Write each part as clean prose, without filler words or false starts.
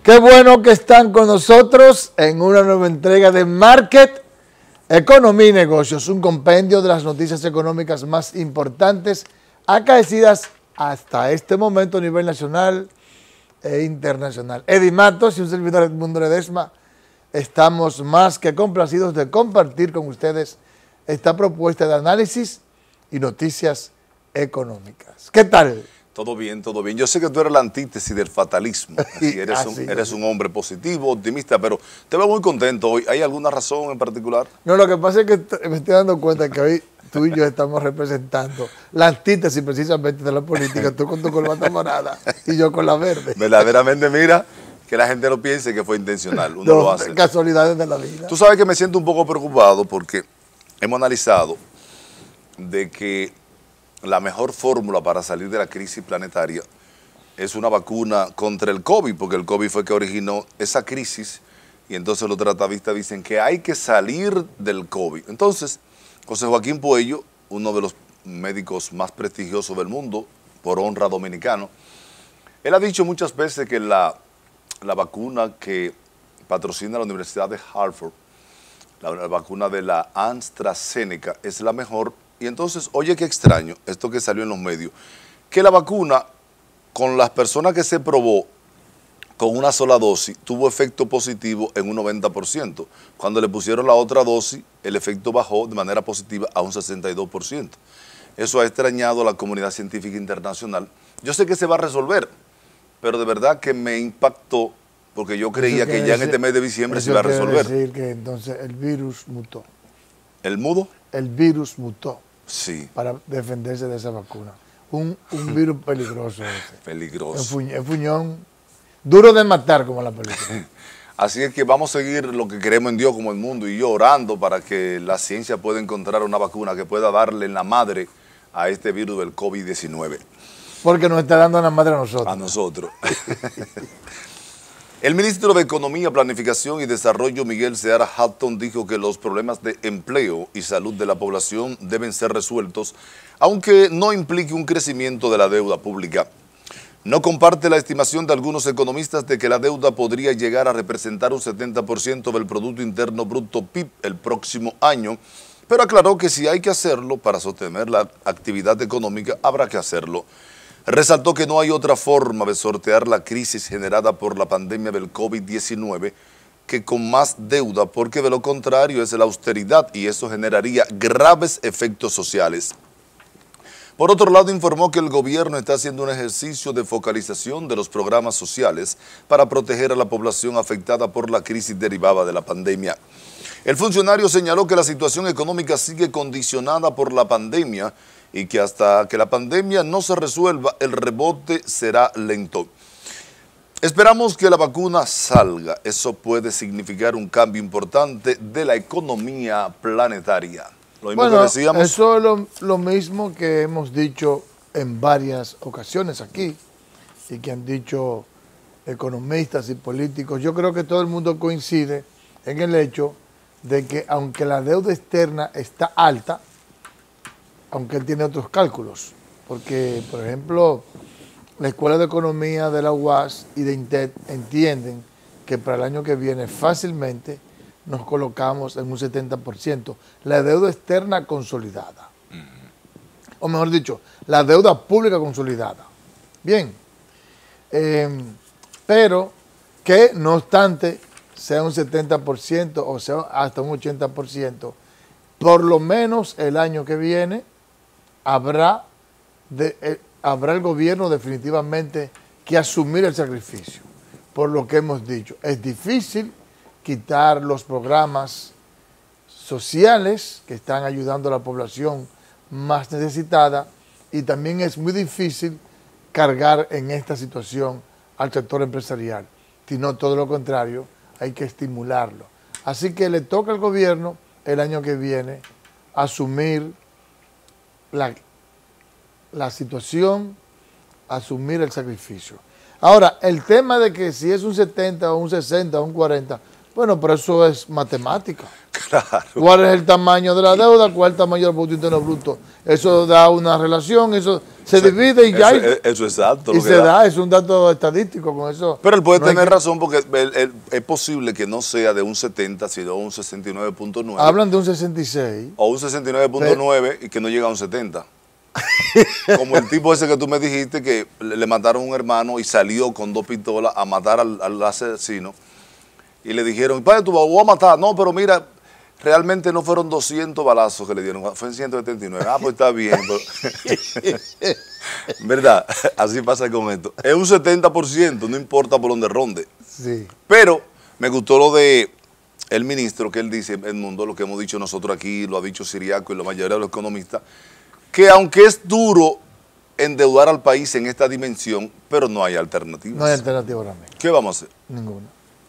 Qué bueno que están con nosotros en una nueva entrega de Market, Economía y Negocios, un compendio de las noticias económicas más importantes acaecidas hasta este momento a nivel nacional e internacional. Eddie Matos y un servidor Edmundo Ledesma estamos más que complacidos de compartir con ustedes esta propuesta de análisis y noticias económicas. ¿Qué tal? Todo bien, todo bien. Yo sé que tú eres la antítesis del fatalismo. Así eres un hombre positivo, optimista, pero te veo muy contento hoy. ¿Hay alguna razón en particular? No, lo que pasa es que me estoy dando cuenta que hoy tú y yo estamos representando la antítesis precisamente de la política. Tú con tu corbata morada y yo con la verde. Verdaderamente, mira, que la gente lo piense que fue intencional. Uno lo hace. Casualidades de la vida. Tú sabes que me siento un poco preocupado porque hemos analizado de que la mejor fórmula para salir de la crisis planetaria es una vacuna contra el COVID, porque el COVID fue que originó esa crisis y entonces los tratavistas dicen que hay que salir del COVID. Entonces, José Joaquín Puello, uno de los médicos más prestigiosos del mundo, por honra dominicano, él ha dicho muchas veces que la vacuna que patrocina la Universidad de Harvard, la vacuna de la AstraZeneca, es la mejor. Y entonces, oye qué extraño, esto que salió en los medios, que la vacuna con las personas que se probó con una sola dosis tuvo efecto positivo en un 90%. Cuando le pusieron la otra dosis, el efecto bajó de manera positiva a un 62%. Eso ha extrañado a la comunidad científica internacional. Yo sé que se va a resolver, pero de verdad que me impactó porque yo creía que ya en este mes de diciembre se iba a resolver. Quiere decir que entonces el virus mutó. ¿El mudo? El virus mutó. Sí. Para defenderse de esa vacuna. Un virus peligroso ese. Peligroso. El fuñón, duro de matar como la película. Así es que vamos a seguir lo que creemos en Dios como el mundo y yo orando para que la ciencia pueda encontrar una vacuna que pueda darle en la madre a este virus del COVID-19. Porque nos está dando en la madre a nosotros. A nosotros. El ministro de Economía, Planificación y Desarrollo, Miguel Seara Hatton, dijo que los problemas de empleo y salud de la población deben ser resueltos, aunque no implique un crecimiento de la deuda pública. No comparte la estimación de algunos economistas de que la deuda podría llegar a representar un 70% del Producto Interno Bruto PIB el próximo año, pero aclaró que si hay que hacerlo para sostener la actividad económica, habrá que hacerlo. Resaltó que no hay otra forma de sortear la crisis generada por la pandemia del COVID-19 que con más deuda, porque de lo contrario es la austeridad y eso generaría graves efectos sociales. Por otro lado, informó que el gobierno está haciendo un ejercicio de focalización de los programas sociales para proteger a la población afectada por la crisis derivada de la pandemia. El funcionario señaló que la situación económica sigue condicionada por la pandemia y que hasta que la pandemia no se resuelva, el rebote será lento. Esperamos que la vacuna salga. Eso puede significar un cambio importante de la economía planetaria. Lo mismo que decíamos. Eso es lo mismo que hemos dicho en varias ocasiones aquí y que han dicho economistas y políticos. Yo creo que todo el mundo coincide en el hecho de que aunque la deuda externa está alta, aunque él tiene otros cálculos, porque, por ejemplo, la Escuela de Economía de la UAS y de INTED entienden que para el año que viene fácilmente nos colocamos en un 70%, la deuda externa consolidada. O mejor dicho, la deuda pública consolidada. Bien, pero que no obstante sea un 70% o sea hasta un 80%, por lo menos el año que viene habrá el gobierno definitivamente que asumir el sacrificio, por lo que hemos dicho. Es difícil quitar los programas sociales que están ayudando a la población más necesitada y también es muy difícil cargar en esta situación al sector empresarial, sino todo lo contrario, hay que estimularlo. Así que le toca al gobierno el año que viene asumir la situación, asumir el sacrificio. Ahora, el tema de que si es un 70 o un 60 o un 40, bueno, pero eso es matemática. Claro. ¿Cuál es el tamaño de la deuda? ¿Cuál es el tamaño del Producto Interno Bruto? Eso da una relación, eso Se divide y ya. Eso es exacto. Y se da, es un dato estadístico con eso. Pero él puede tener razón porque es posible que no sea de un 70, sino un 69.9. Hablan de un 66. O un 69.9 y que no llega a un 70. Como el tipo ese que tú me dijiste que le mataron a un hermano y salió con 2 pistolas a matar al asesino. Y le dijeron, padre, tú vas a matar. No, pero mira, realmente no fueron 200 balazos que le dieron, fue en 179. Ah, pues está bien. Pero ¿verdad? Así pasa con esto. Es un 70%, no importa por dónde ronde. Sí. Pero me gustó lo de el ministro, que él dice, Edmundo, lo que hemos dicho nosotros aquí, lo ha dicho Siriaco y la mayoría de los economistas, que aunque es duro endeudar al país en esta dimensión, pero no hay alternativas. No hay alternativa ahora mismo. ¿Qué vamos a hacer? Ninguna.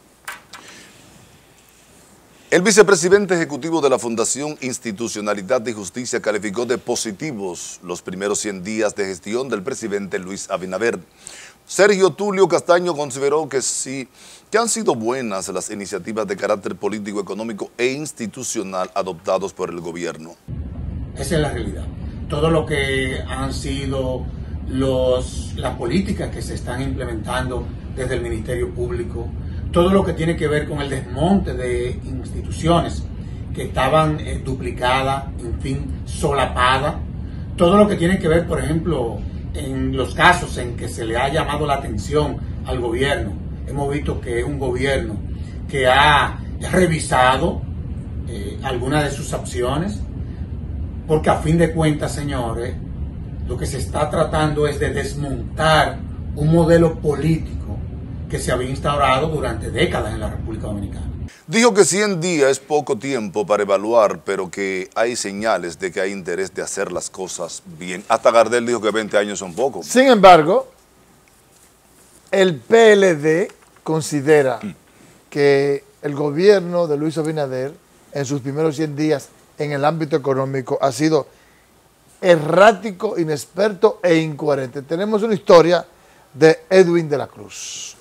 El vicepresidente ejecutivo de la Fundación Institucionalidad y Justicia calificó de positivos los primeros 100 días de gestión del presidente Luis Abinader. Sergio Tulio Castaño consideró que sí, que han sido buenas las iniciativas de carácter político, económico e institucional adoptados por el gobierno. Esa es la realidad. Todo lo que han sido las políticas que se están implementando desde el Ministerio Público, todo lo que tiene que ver con el desmonte de instituciones que estaban duplicadas, en fin, solapadas, todo lo que tiene que ver, por ejemplo, en los casos en que se le ha llamado la atención al gobierno, hemos visto que es un gobierno que ha revisado algunas de sus acciones, porque a fin de cuentas, señores, lo que se está tratando es de desmontar un modelo político que se había instaurado durante décadas en la República Dominicana. Dijo que 100 días es poco tiempo para evaluar, pero que hay señales de que hay interés de hacer las cosas bien. Hasta Gardel dijo que 20 años son pocos. Sin embargo, el PLD considera que el gobierno de Luis Abinader en sus primeros 100 días en el ámbito económico ha sido errático, inexperto e incoherente. Tenemos una historia de Edwin de la Cruz.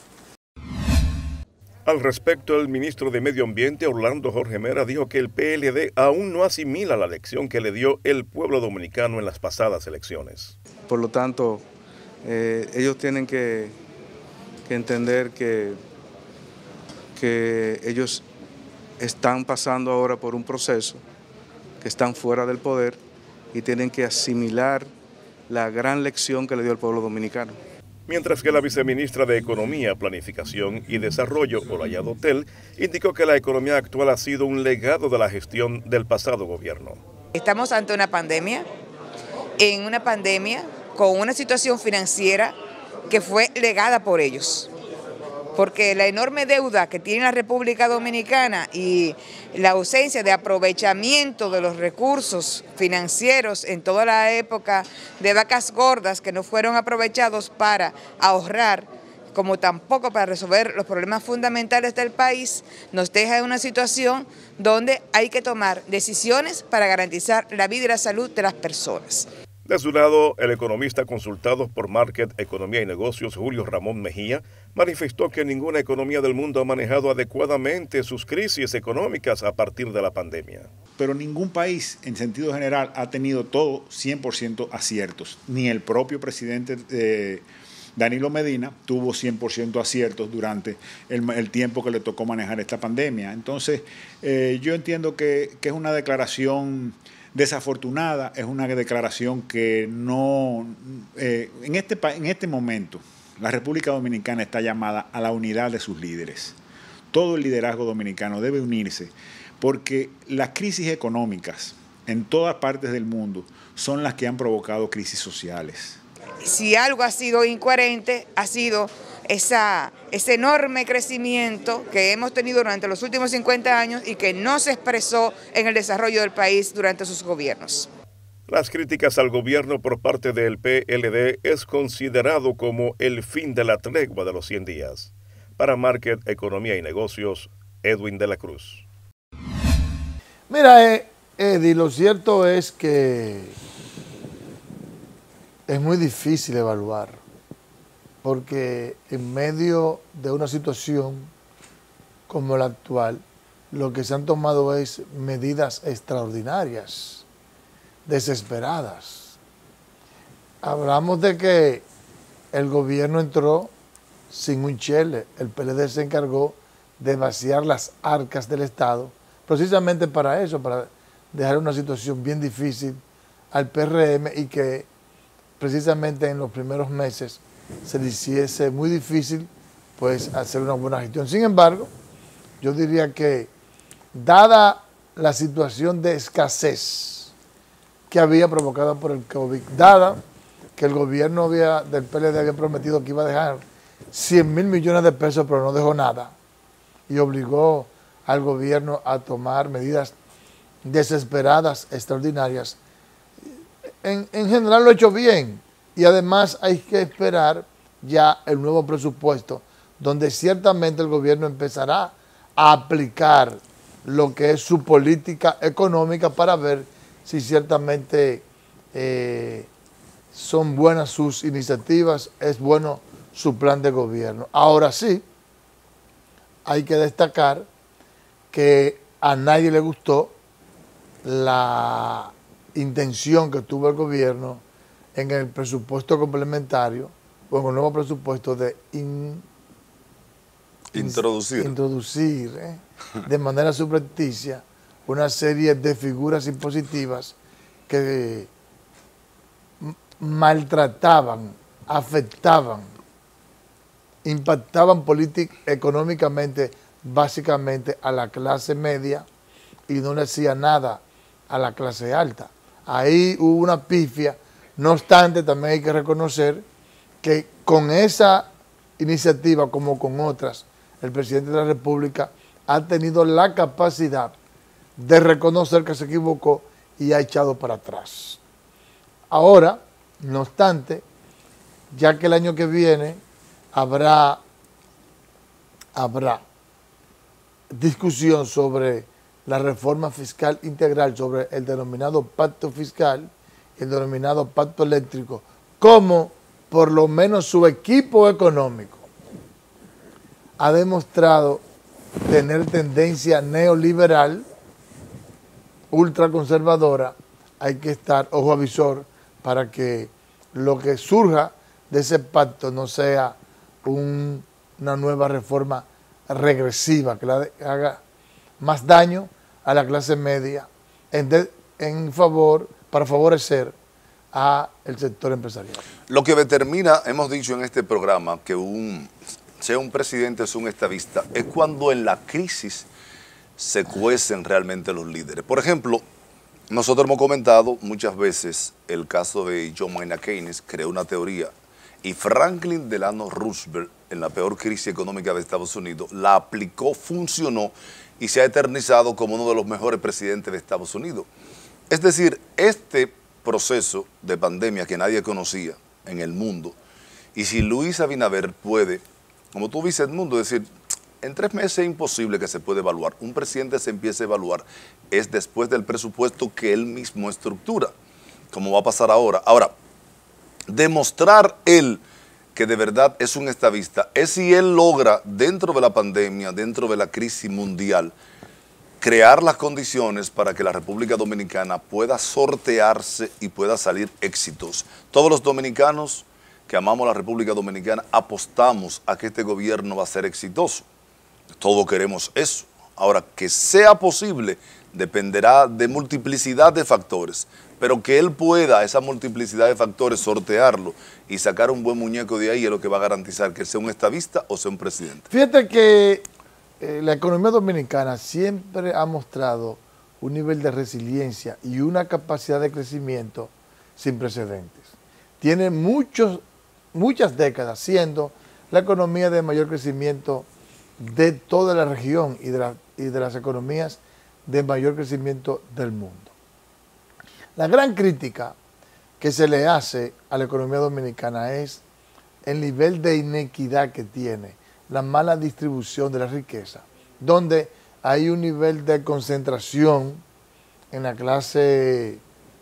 Al respecto, el ministro de Medio Ambiente, Orlando Jorge Mera, dijo que el PLD aún no asimila la lección que le dio el pueblo dominicano en las pasadas elecciones. Por lo tanto, ellos tienen que entender que ellos están pasando ahora por un proceso, que están fuera del poder y tienen que asimilar la gran lección que le dio el pueblo dominicano. Mientras que la viceministra de Economía, Planificación y Desarrollo, Olaya Dotel, indicó que la economía actual ha sido un legado de la gestión del pasado gobierno. Estamos ante una pandemia, en una pandemia con una situación financiera que fue legada por ellos. Porque la enorme deuda que tiene la República Dominicana y la ausencia de aprovechamiento de los recursos financieros en toda la época de vacas gordas que no fueron aprovechados para ahorrar, como tampoco para resolver los problemas fundamentales del país, nos deja en una situación donde hay que tomar decisiones para garantizar la vida y la salud de las personas. De su lado, el economista consultado por Market, Economía y Negocios, Julio Ramón Mejía, manifestó que ninguna economía del mundo ha manejado adecuadamente sus crisis económicas a partir de la pandemia. Pero ningún país, en sentido general, ha tenido todo 100% aciertos. Ni el propio presidente Danilo Medina tuvo 100% aciertos durante el tiempo que le tocó manejar esta pandemia. Entonces, yo entiendo que es una declaración desafortunada, es una declaración que no... en este momento, la República Dominicana está llamada a la unidad de sus líderes. Todo el liderazgo dominicano debe unirse porque las crisis económicas en todas partes del mundo son las que han provocado crisis sociales. Si algo ha sido incoherente, ha sido ese enorme crecimiento que hemos tenido durante los últimos 50 años y que no se expresó en el desarrollo del país durante sus gobiernos. Las críticas al gobierno por parte del PLD es considerado como el fin de la tregua de los 100 días. Para Market, Economía y Negocios, Edwin de la Cruz. Mira, Eddie, lo cierto es que es muy difícil evaluar, porque en medio de una situación como la actual, lo que se han tomado es medidas extraordinarias, desesperadas. Hablamos de que el gobierno entró sin un chele. El PLD se encargó de vaciar las arcas del Estado, precisamente para eso, para dejar una situación bien difícil al PRM y que precisamente en los primeros meses se le hiciese muy difícil pues hacer una buena gestión. Sin embargo, yo diría que dada la situación de escasez que había provocada por el COVID, dada que el gobierno del PLD había prometido que iba a dejar 100.000 millones de pesos, pero no dejó nada, y obligó al gobierno a tomar medidas desesperadas, extraordinarias. En general lo ha hecho bien, y además hay que esperar ya el nuevo presupuesto, donde ciertamente el gobierno empezará a aplicar lo que es su política económica para ver si ciertamente son buenas sus iniciativas, es bueno su plan de gobierno. Ahora sí, hay que destacar que a nadie le gustó la intención que tuvo el gobierno en el presupuesto complementario o en el nuevo presupuesto de introducir de manera subrepticia una serie de figuras impositivas que maltrataban, afectaban, impactaban económicamente básicamente a la clase media y no le hacía nada a la clase alta. Ahí hubo una pifia. No obstante, también hay que reconocer que con esa iniciativa, como con otras, el presidente de la República ha tenido la capacidad de reconocer que se equivocó y ha echado para atrás. Ahora, no obstante, ya que el año que viene habrá discusión sobre la reforma fiscal integral, sobre el denominado pacto fiscal, el denominado pacto eléctrico, como por lo menos su equipo económico ha demostrado tener tendencia neoliberal, ultraconservadora, hay que estar ojo avisor para que lo que surja de ese pacto no sea una nueva reforma regresiva que le haga más daño a la clase media para favorecer al sector empresarial. Lo que determina, hemos dicho en este programa, que sea un presidente o sea un estadista, es cuando en la crisis se cuecen realmente los líderes. Por ejemplo, nosotros hemos comentado muchas veces el caso de John Maynard Keynes, creó una teoría, y Franklin Delano Roosevelt, en la peor crisis económica de Estados Unidos, la aplicó, funcionó y se ha eternizado como uno de los mejores presidentes de Estados Unidos. Es decir, este proceso de pandemia que nadie conocía en el mundo, y si Luis Abinader puede, como tú dices, Edmundo, decir, en 3 meses es imposible que se pueda evaluar. Un presidente se empieza a evaluar es después del presupuesto que él mismo estructura, como va a pasar ahora. Ahora, demostrar él que de verdad es un estadista es si él logra, dentro de la pandemia, dentro de la crisis mundial, crear las condiciones para que la República Dominicana pueda sortearse y pueda salir exitosa. Todos los dominicanos que amamos la República Dominicana apostamos a que este gobierno va a ser exitoso. Todos queremos eso. Ahora, que sea posible dependerá de multiplicidad de factores, pero que él pueda, esa multiplicidad de factores, sortearlo y sacar un buen muñeco de ahí es lo que va a garantizar que sea un estadista o sea un presidente. Fíjate que la economía dominicana siempre ha mostrado un nivel de resiliencia y una capacidad de crecimiento sin precedentes. Tiene muchas décadas siendo la economía de mayor crecimiento de toda la región y de las economías de mayor crecimiento del mundo. La gran crítica que se le hace a la economía dominicana es el nivel de inequidad que tiene, la mala distribución de la riqueza, donde hay un nivel de concentración en la clase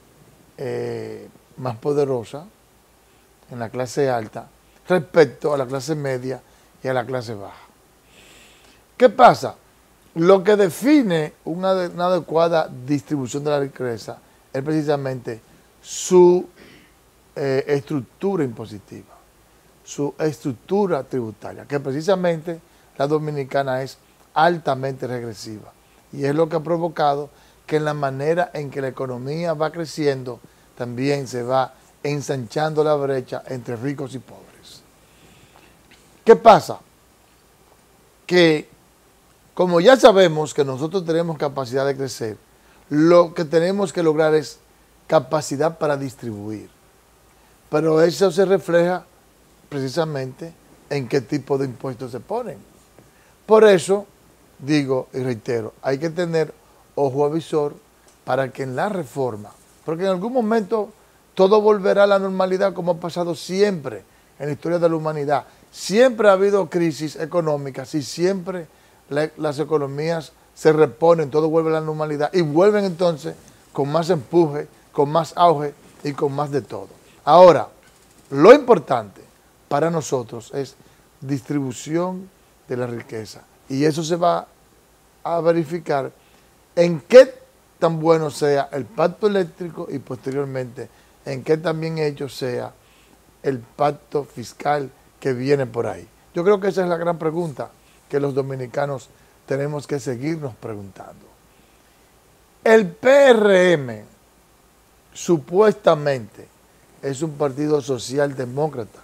más poderosa, en la clase alta, respecto a la clase media y a la clase baja. ¿Qué pasa? Lo que define una adecuada distribución de la riqueza es precisamente su estructura impositiva, su estructura tributaria, que precisamente la dominicana es altamente regresiva. Y es lo que ha provocado que en la manera en que la economía va creciendo, también se va ensanchando la brecha entre ricos y pobres. ¿Qué pasa? Que como ya sabemos que nosotros tenemos capacidad de crecer, lo que tenemos que lograr es capacidad para distribuir. Pero eso se refleja precisamente en qué tipo de impuestos se ponen. Por eso, digo y reitero, hay que tener ojo avisor para que en la reforma, porque en algún momento todo volverá a la normalidad como ha pasado siempre en la historia de la humanidad. Siempre ha habido crisis económicas y siempre las economías se reponen, todo vuelve a la normalidad y vuelven entonces con más empuje, con más auge y con más de todo. Ahora, lo importante para nosotros es distribución de la riqueza y eso se va a verificar en qué tan bueno sea el pacto eléctrico y posteriormente en qué tan bien hecho sea el pacto fiscal que viene por ahí. Yo creo que esa es la gran pregunta que los dominicanos tenemos que seguirnos preguntando. El PRM supuestamente es un partido socialdemócrata.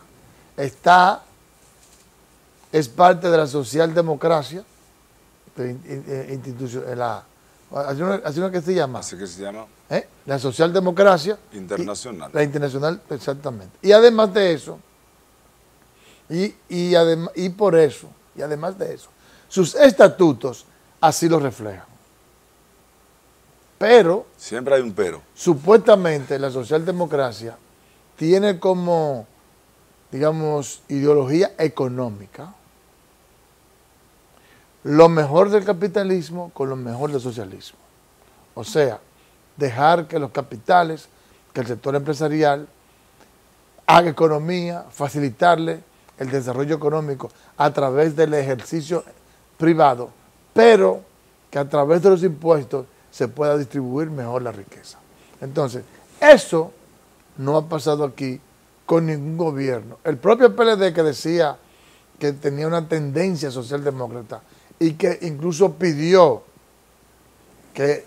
Es parte de la socialdemocracia institucional, así no que se llama. Así que se llama. La socialdemocracia internacional. La internacional, exactamente. Y además de eso, y por eso, y además de eso, sus estatutos así lo reflejan. Pero, siempre hay un pero. Supuestamente la socialdemocracia tiene como, digamos, ideología económica lo mejor del capitalismo con lo mejor del socialismo. O sea, dejar que los capitales, que el sector empresarial haga economía, facilitarle el desarrollo económico a través del ejercicio privado, pero que a través de los impuestos se pueda distribuir mejor la riqueza. Entonces, eso no ha pasado aquí con ningún gobierno. El propio PLD, que decía que tenía una tendencia socialdemócrata y que incluso pidió que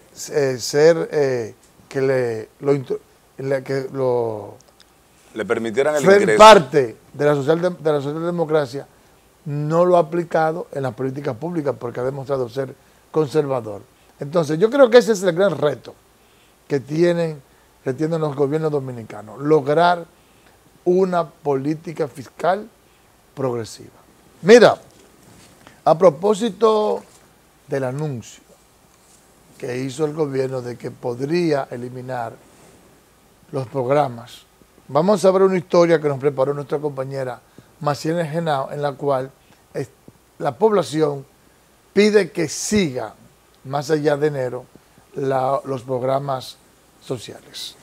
le permitieran el ser ingreso. Parte de la socialdemocracia, no lo ha aplicado en las políticas públicas porque ha demostrado ser conservador. Entonces, yo creo que ese es el gran reto que tienen los gobiernos dominicanos, lograr una política fiscal progresiva. Mira, a propósito del anuncio que hizo el gobierno de que podría eliminar los programas, vamos a ver una historia que nos preparó nuestra compañera Maciel Genao, en la cual la población pide que siga, más allá de enero, los programas sociales.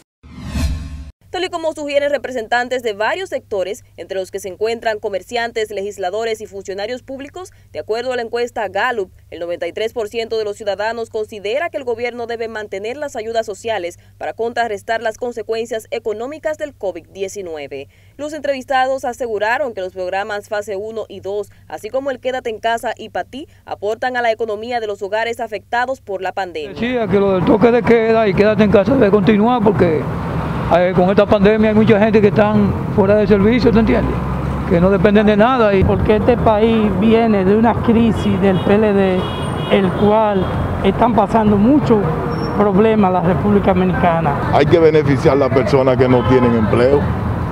Tal y como sugieren representantes de varios sectores, entre los que se encuentran comerciantes, legisladores y funcionarios públicos, de acuerdo a la encuesta Gallup, el 93% de los ciudadanos considera que el gobierno debe mantener las ayudas sociales para contrarrestar las consecuencias económicas del COVID-19. Los entrevistados aseguraron que los programas fase 1 y 2, así como el Quédate en Casa y Patí, aportan a la economía de los hogares afectados por la pandemia. Decía que lo del toque de queda y Quédate en Casa debe continuar porque con esta pandemia hay mucha gente que están fuera de servicio, ¿te entiendes? Que no dependen de nada. Porque este país viene de una crisis del PLD, el cual están pasando muchos problemas la República Dominicana. Hay que beneficiar a las personas que no tienen empleo,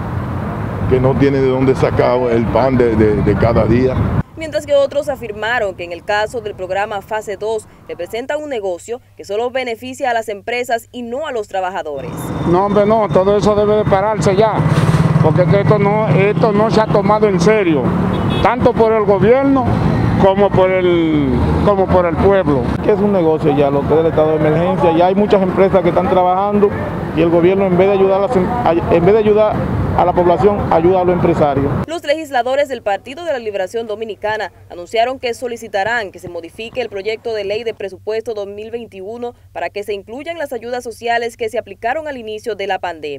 que no tienen de dónde sacar el pan de cada día. Mientras que otros afirmaron que en el caso del programa Fase 2 representa un negocio que solo beneficia a las empresas y no a los trabajadores. No, hombre, no, todo eso debe de pararse ya, porque esto no se ha tomado en serio, tanto por el gobierno como por el pueblo. Que es un negocio ya, lo que es el estado de emergencia, ya hay muchas empresas que están trabajando y el gobierno en vez de ayudar a la población, ayuda a los empresarios. Los legisladores del Partido de la Liberación Dominicana anunciaron que solicitarán que se modifique el proyecto de ley de presupuesto 2021 para que se incluyan las ayudas sociales que se aplicaron al inicio de la pandemia.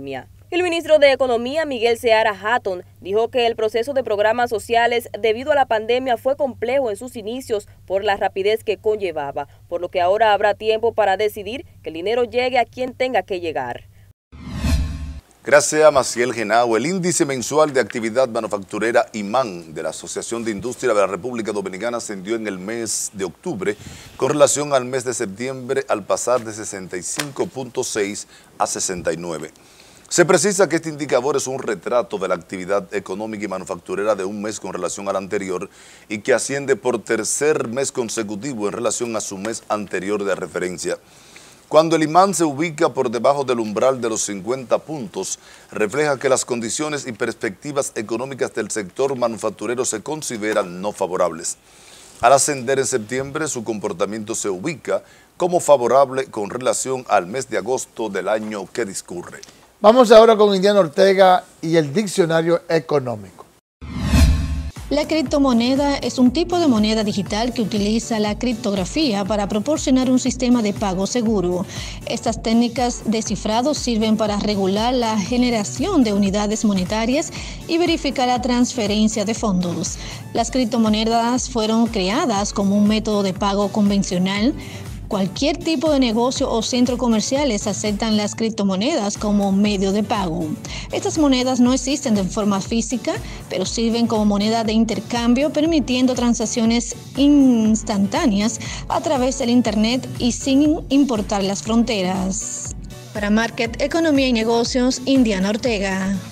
El ministro de Economía, Miguel Seara Hatton, dijo que el proceso de programas sociales debido a la pandemia fue complejo en sus inicios por la rapidez que conllevaba, por lo que ahora habrá tiempo para decidir que el dinero llegue a quien tenga que llegar. Gracias a Maciel Genao, el índice mensual de actividad manufacturera IMAN de la Asociación de Industria de la República Dominicana ascendió en el mes de octubre con relación al mes de septiembre al pasar de 65.6 a 69. Se precisa que este indicador es un retrato de la actividad económica y manufacturera de un mes con relación al anterior y que asciende por tercer mes consecutivo en relación a su mes anterior de referencia. Cuando el IMAN se ubica por debajo del umbral de los 50 puntos, refleja que las condiciones y perspectivas económicas del sector manufacturero se consideran no favorables. Al ascender en septiembre, su comportamiento se ubica como favorable con relación al mes de agosto del año que discurre. Vamos ahora con Indiana Ortega y el diccionario económico. La criptomoneda es un tipo de moneda digital que utiliza la criptografía para proporcionar un sistema de pago seguro. Estas técnicas de cifrado sirven para regular la generación de unidades monetarias y verificar la transferencia de fondos. Las criptomonedas fueron creadas como un método de pago convencional. Cualquier tipo de negocio o centro comerciales aceptan las criptomonedas como medio de pago. Estas monedas no existen de forma física, pero sirven como moneda de intercambio, permitiendo transacciones instantáneas a través del Internet y sin importar las fronteras. Para Market, Economía y Negocios, Indiana Ortega.